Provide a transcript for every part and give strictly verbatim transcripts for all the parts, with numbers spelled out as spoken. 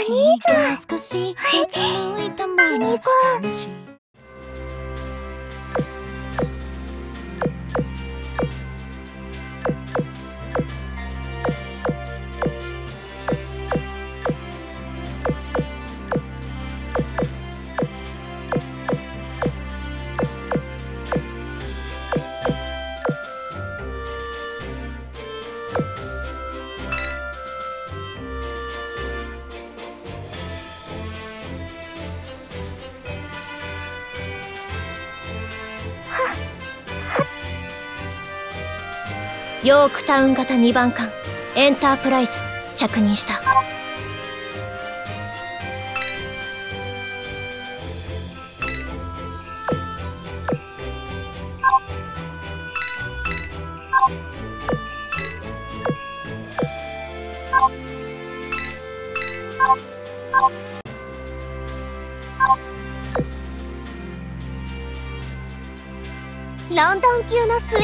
兄ちゃん、少し向いたまま話。ヨークタウン型にばん艦エンタープライズ着任した。 ランダン級の末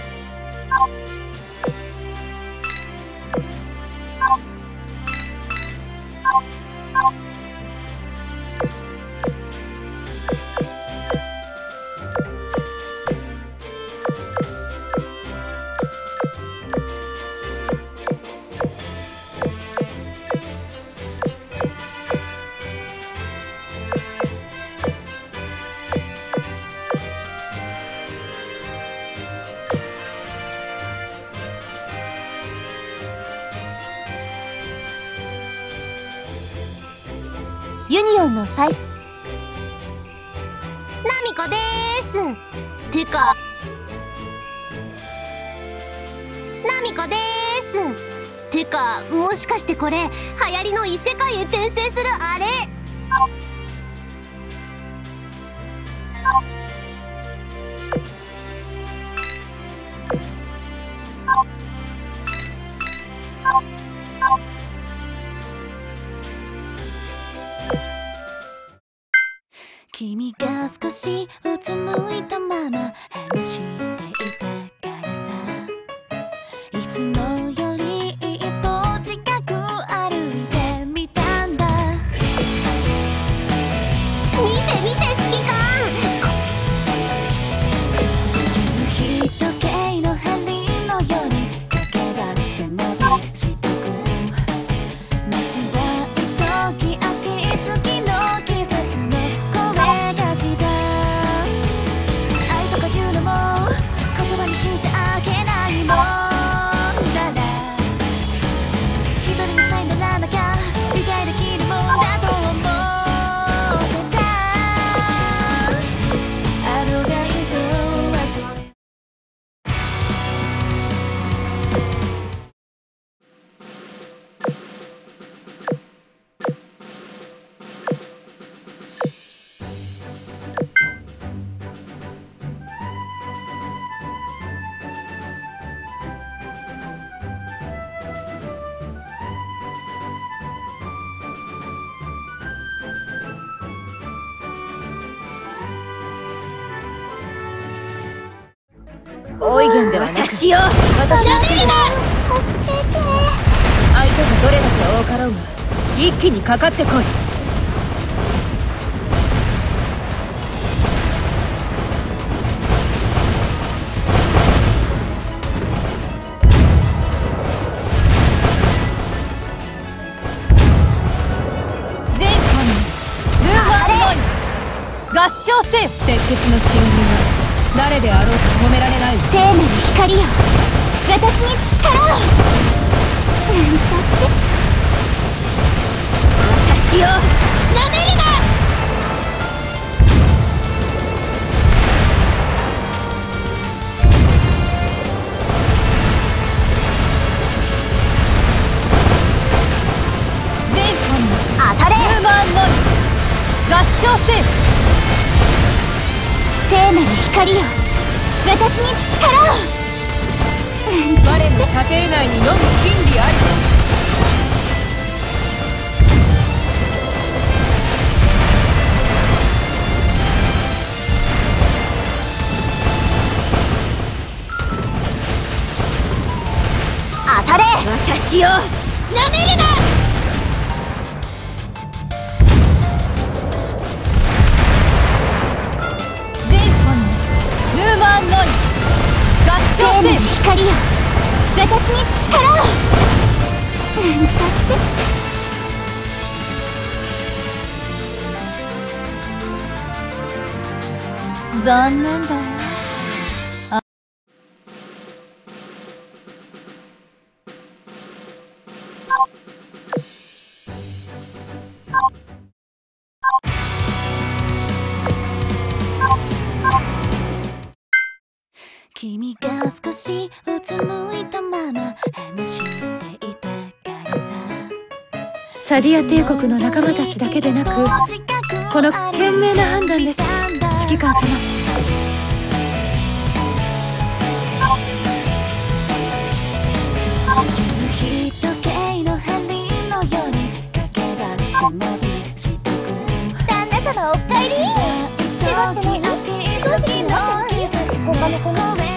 ユニオンの最ナミコでーす。てかナミコでーす。てかもしかしてこれ流行りの異世界へ転生するあれ？君が少しうつむいたまま話していたからさ、いつもより一歩近く歩いてみたんだ。見て見て指揮官、夕日時計の針のように駆け出せ背伸びしてく。街は急ぎ足つきの季節のしちゃあけないもんだな。一人のサインにならなきゃ理解できるもんだと思ってた。あのガイドはこれ。 オイゲンではなく私を私を助けて。 助けて。 相手がどれだけ多かろうが一気にかかってこい。全艦ルーマンノイ合唱せよ。鉄血の進軍は誰であろうと止められない。 聖なる光よ、私に力を。なんちゃって私をなめるな。全艦当たれ。 ルーマンノイ合唱せよ。 聖なる光よ、私に力を。 我の射程内にのむ真理あり。 当たれ。 私をなめるな。 よ、私に力をなんちゃって。 残念だ。 君が少しうつむいたまま話していたからさ。 サディア帝国の仲間たちだけでなく、この賢明な判断です、指揮官様。 夕日時計の針のようにかけが背伸びしてく。旦那様お帰り。怪我してない？すごい時になってる。他の子の上。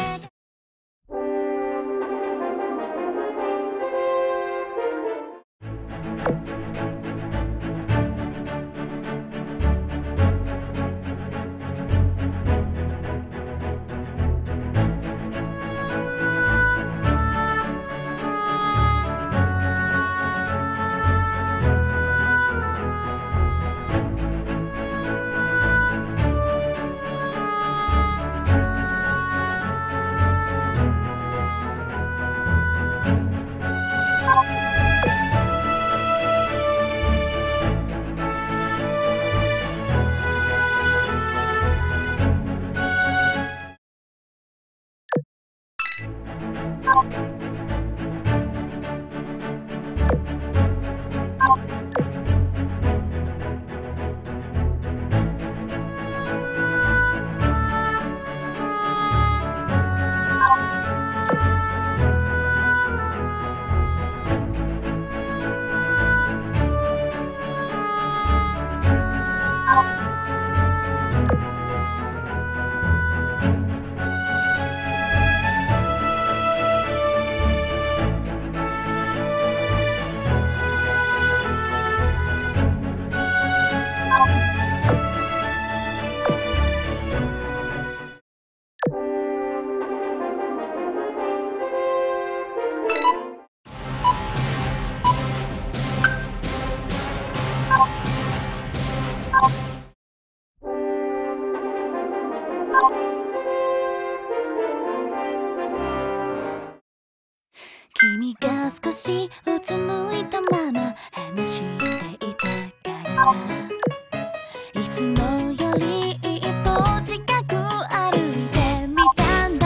君が少しうつむいたまま話していたからさ。いつもより一歩近く歩いてみたんだ。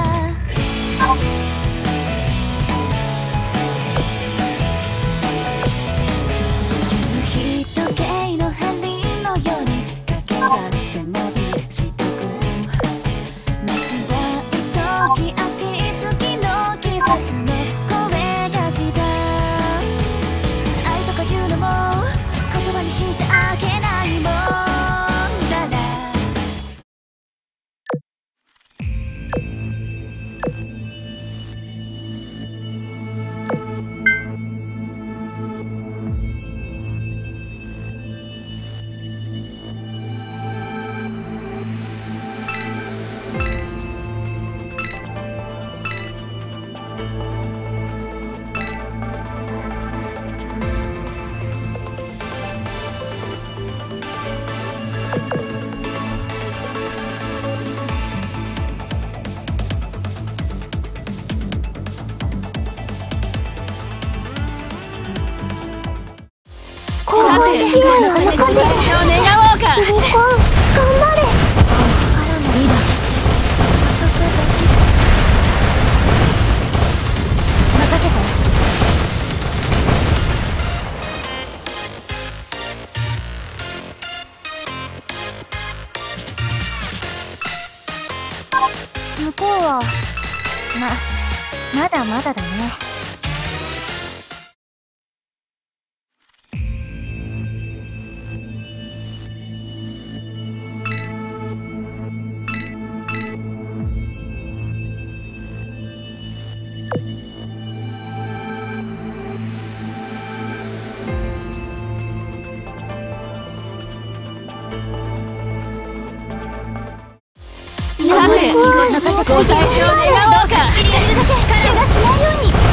夕日時計の針のようにかけが背伸びしてく。街は急ぎ足つきの季節のしちゃあけないもんだな。 死を願おうか。頑張れ。いいだ。加速できる。任せて。向こうはままだまだだね。任せて。 せて。ご退場願おうか。できるだけ怪我しないように。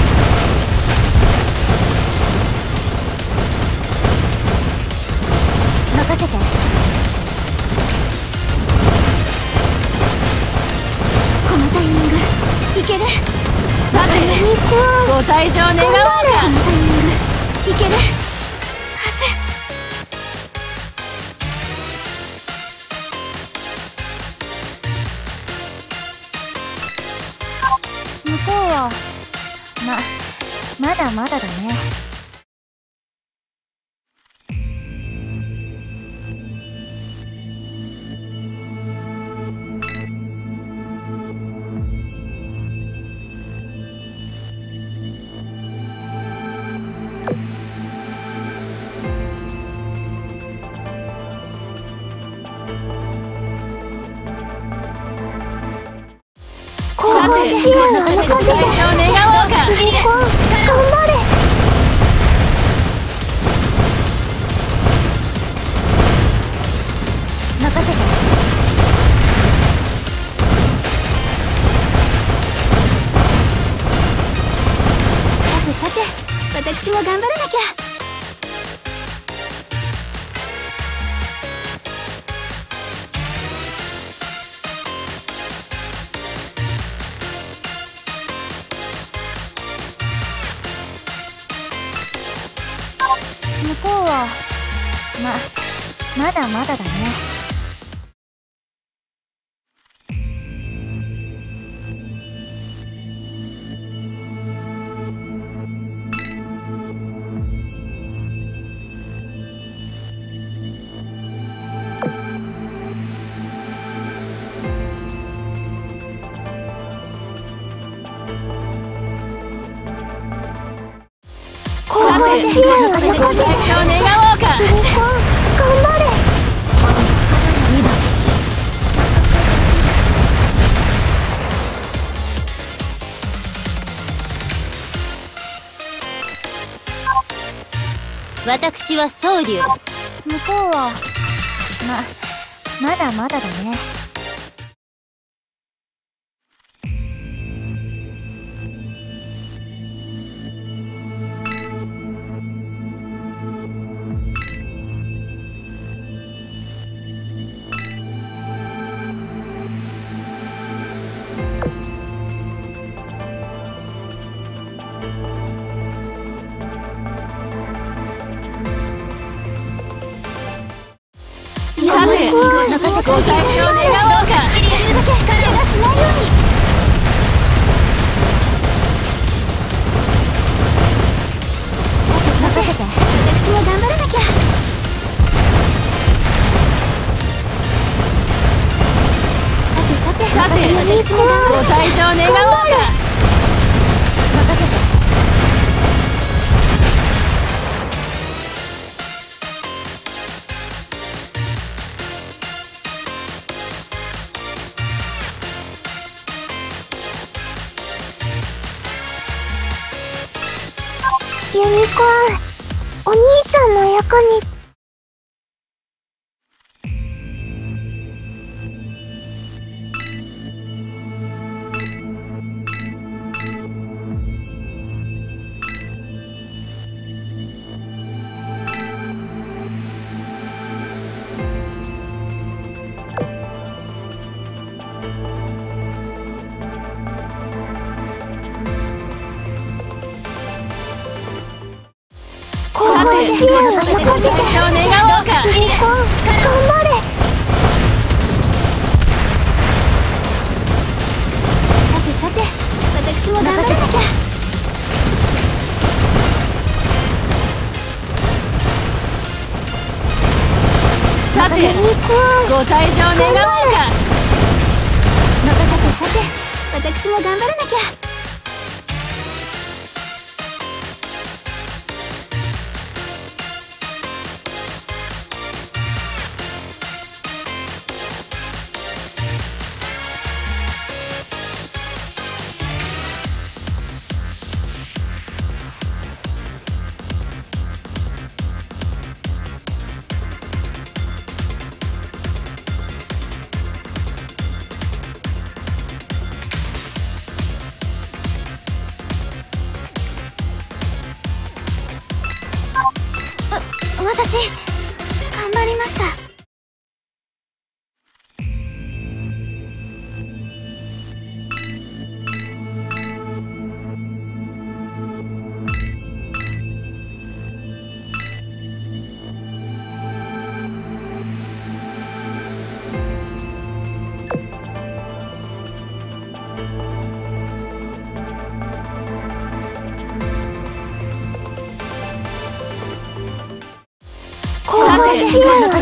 任せて。このタイミングいける。さてご退場願おうか。このタイミングいけるはず。向こうはままだまだだね。視野の中で頑張れ。任せて。さてさて私も頑張らなきゃ。向こうはままだまだだね。視野を横付け。願おうか。頑張れ。 私は宗龍。 向こうはままだまだだね。さてご退場願おうか。できるだけ怪我しないように。さてさて私も頑張らなきゃ。さてさてさて私も頑張らなきゃ。ご退場願おうか。任せて。ユニコーン、お兄ちゃんの横に。視野を横付け。願おうか。頑張れ。さてさて私も頑張らなきゃ。 さてご退場願おうか。 任せて。さて私も頑張らなきゃ。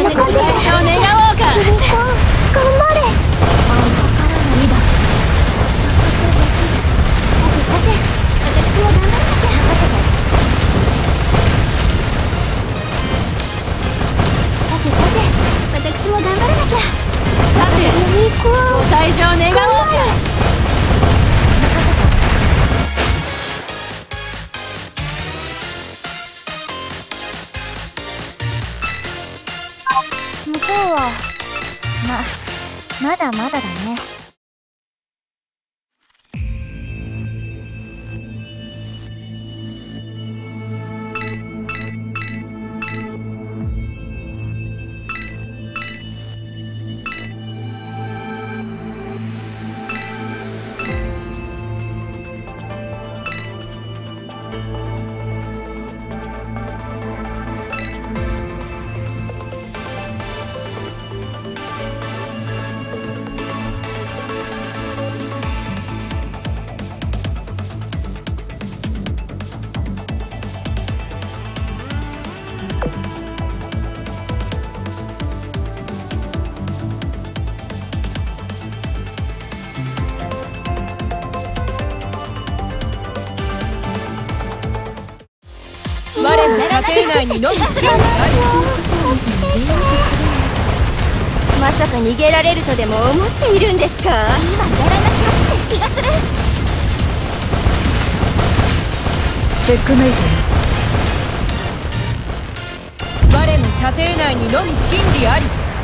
感じで願おうか。 頑張れ。あんたからのリーダーじゃ予測できる。さてさて、私も頑張らなきゃ。任せて。さてさて、私も頑張らなきゃ。 さて、 ユニコーンご退場願おうか。 向こうはままだまだだね。 我の射程内にのみ真理あり。 まさか逃げられるとでも思っているんですか？今やらなきゃって気がする。 チェックメイト。我の射程内にのみ真理あり。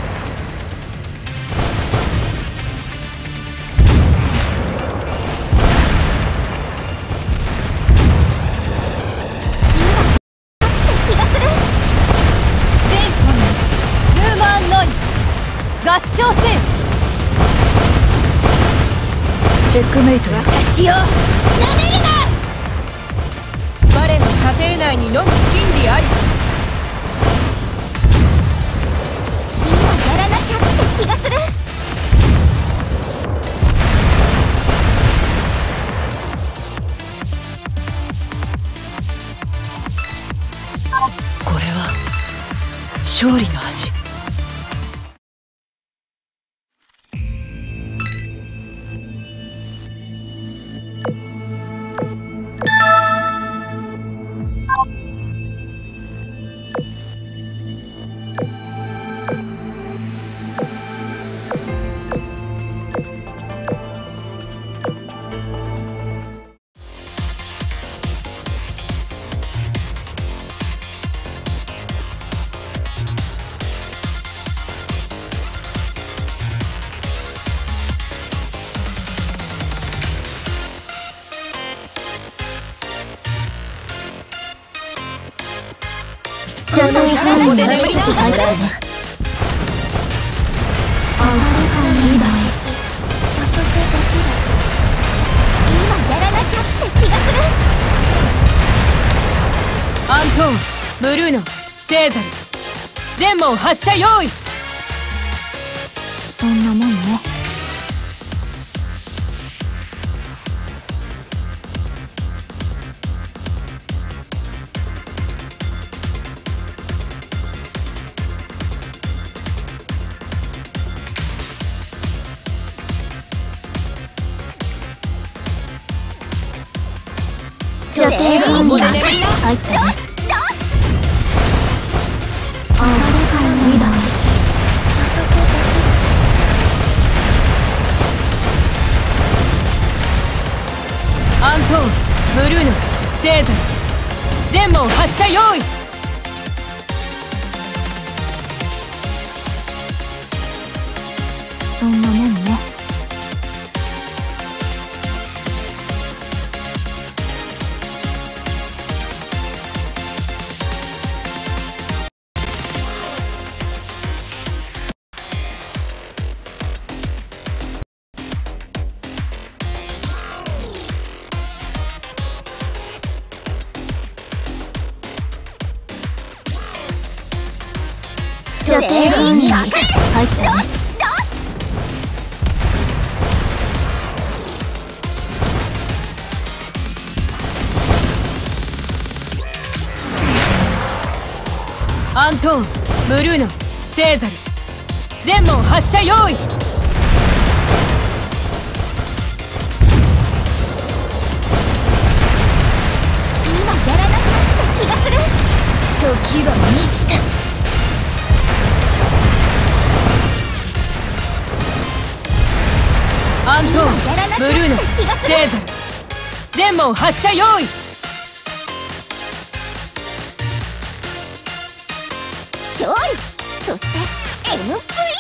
合唱せよ。チェックメイト。 私をなめるな。 我の射程内にのみ真理あり。 今やらなきゃって気がする。 これは勝利の味。 射程範囲に入ったね。あんたからのリーダー予測できる。今やらなきゃって気がする。 アントーン、ブルーノ、セーザル、全門発射用意。 そんなもんね。射程範囲に入ったね。あんたからのリーダー予測できる。 アントーン、ブルーノ、セーザル、全門発射用意。 そんなもんね。射程範囲に入ったね。 アントーン、ブルーノ、 聖ザル全門発射用意。 今やらなきゃって気がする。 時は満ちた。 アントーン、ブルーノ、聖ザル全門発射用意。 勝利、そして エムブイピー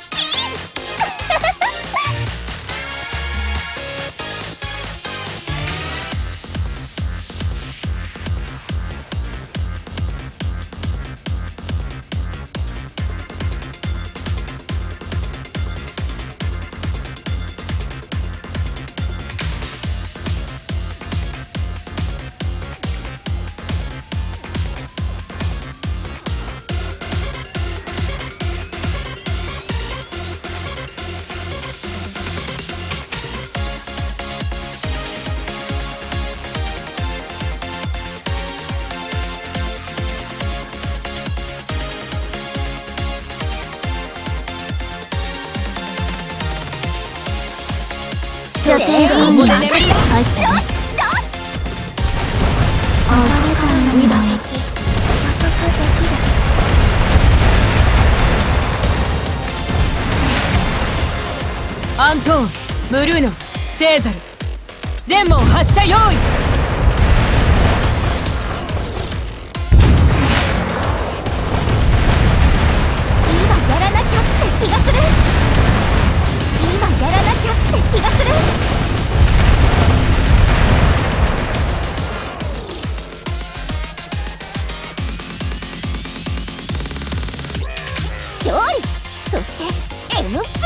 射程が満ちた。入ったね。あれからの未来予測できる。 アントーン、ブルーノ、聖ザル全門発射用意。 今やらなきゃって気がする。今やらなきゃって気がする。勝利、そして エムブイピー。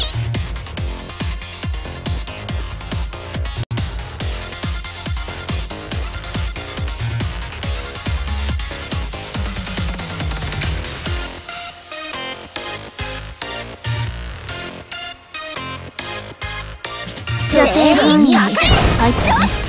射程が満ちた。入ったね。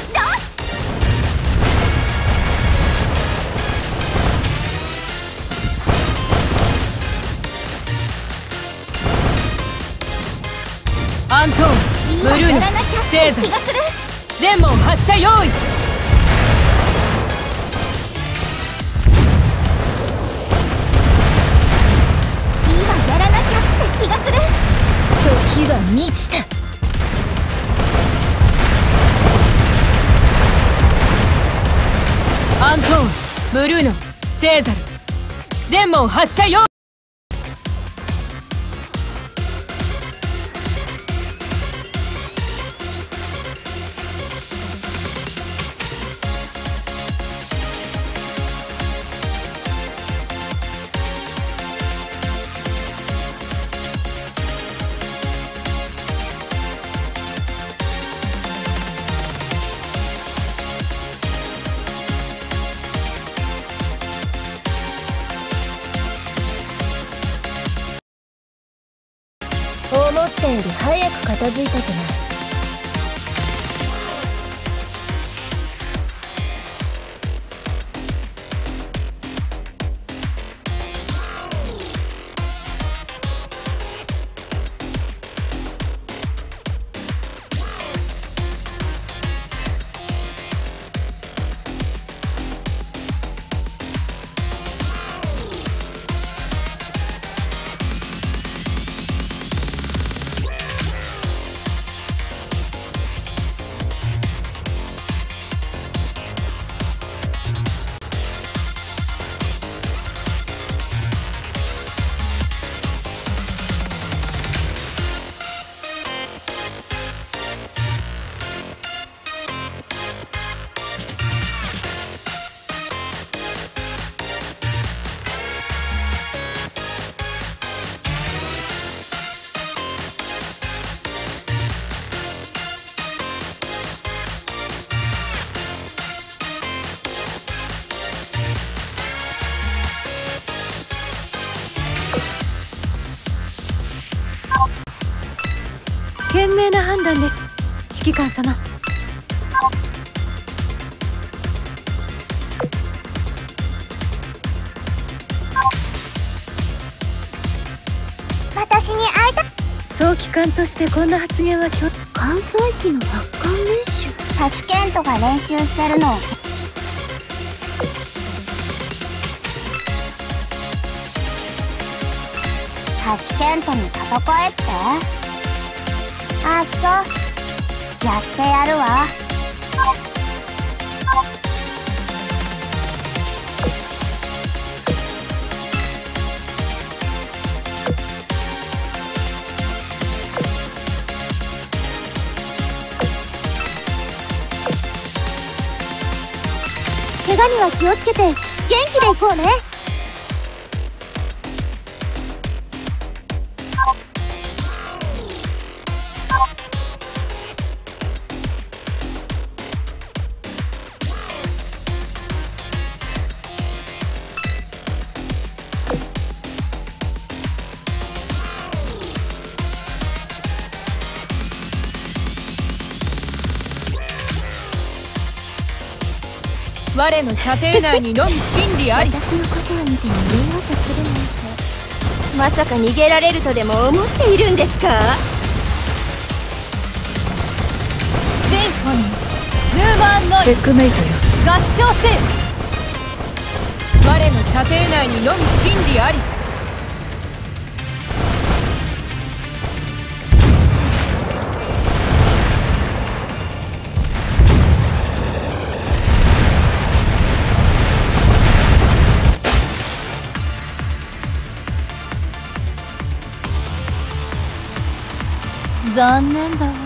アントーン、ブルーノ、聖ザル全門発射用意。 今やらなきゃって気がする。 時は満ちた。 アントーン、ブルーノ、聖ザル全門発射用意。 思ったより早く片付いたじゃない。 賢明な判断です、指揮官様。 機関としてこんな発言はきょ関西機の発汗練習。タシュケントが練習してるの。タシュケントに戦えって。あっそ、やってやるわ。怪我には気をつけて元気でいこうね。 我の射程内にのみ真理あり。 私のことを見て逃げようとするなんて。 まさか逃げられるとでも思っているんですか？ 全本ヌーマンノイチェックメイトよ。合唱せよ。我の射程内にのみ真理あり。残念だわ。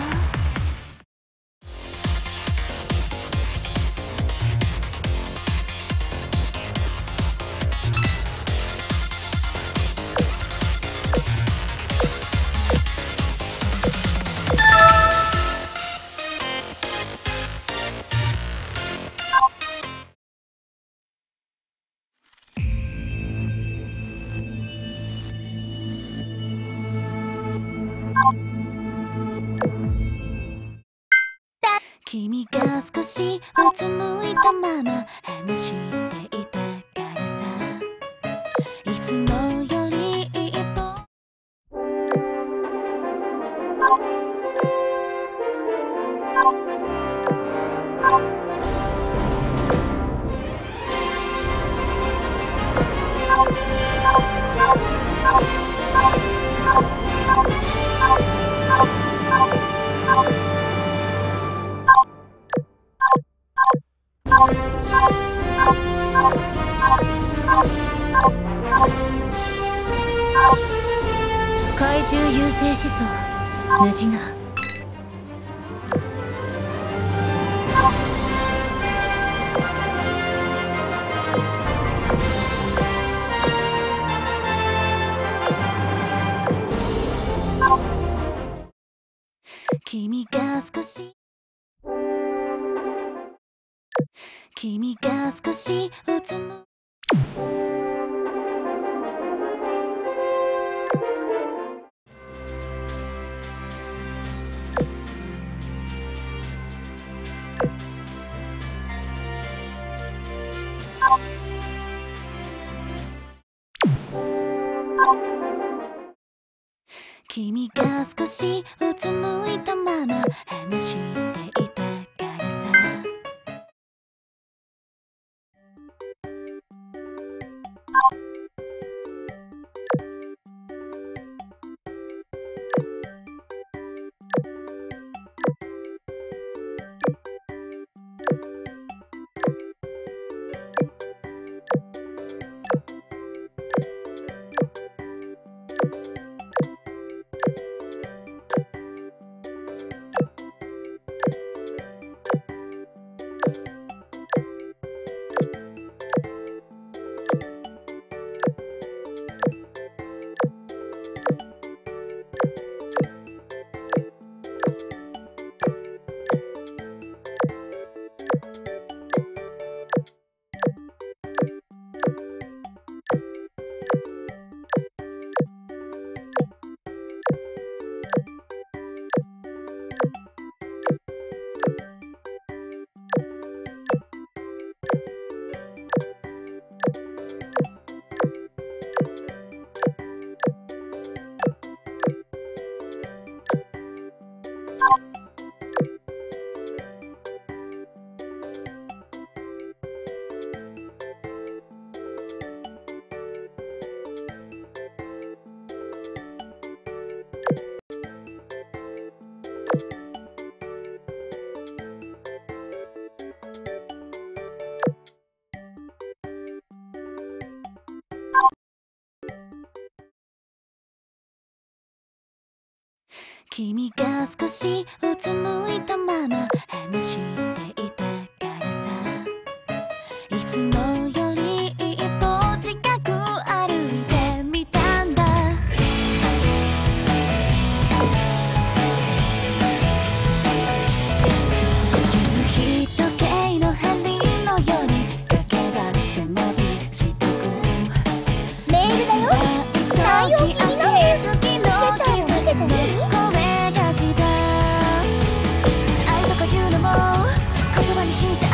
君が少しうつむいたまま話していたからさ、いつもより一歩怪獣優勢思想ヌジナ。君が少し君が少しうつむ君が少しうつむいたまま話していたからさ。 君が少しうつむいたまま話していたからさ、いつもより一歩近く歩いてみたんだ。夕日時計の針のように駆けが背伸びしてく。 メールだよ。内容気になる。著者を見ててみる？ 愛とかいうのも言葉にしちゃ